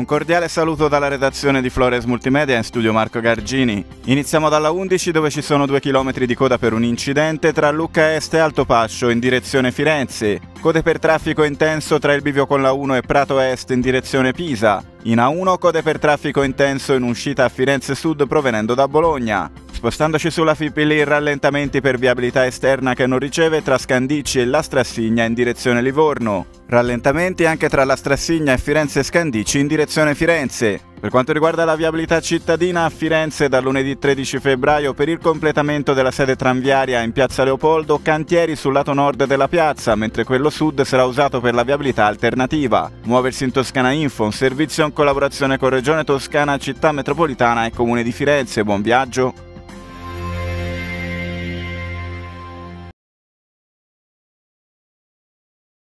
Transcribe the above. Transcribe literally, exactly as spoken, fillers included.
cordiale saluto dalla redazione di Flores Multimedia, in studio Marco Gargini. Iniziamo dalla undici, dove ci sono due chilometri di coda per un incidente tra Lucca Est e Altopascio in direzione Firenze. Code per traffico intenso tra il bivio con la uno e Prato Est in direzione Pisa. In A uno code per traffico intenso in uscita a Firenze Sud provenendo da Bologna. Spostandoci sulla Fipili, rallentamenti per viabilità esterna che non riceve tra Scandicci e La Strassigna in direzione Livorno. Rallentamenti anche tra La Strassigna e Firenze Scandicci in direzione Firenze. Per quanto riguarda la viabilità cittadina, a Firenze da lunedì tredici febbraio per il completamento della sede tranviaria in piazza Leopoldo, cantieri sul lato nord della piazza, mentre quello sud sarà usato per la viabilità alternativa. Muoversi in Toscana Info, un servizio in collaborazione con Regione Toscana, Città Metropolitana e Comune di Firenze. Buon viaggio!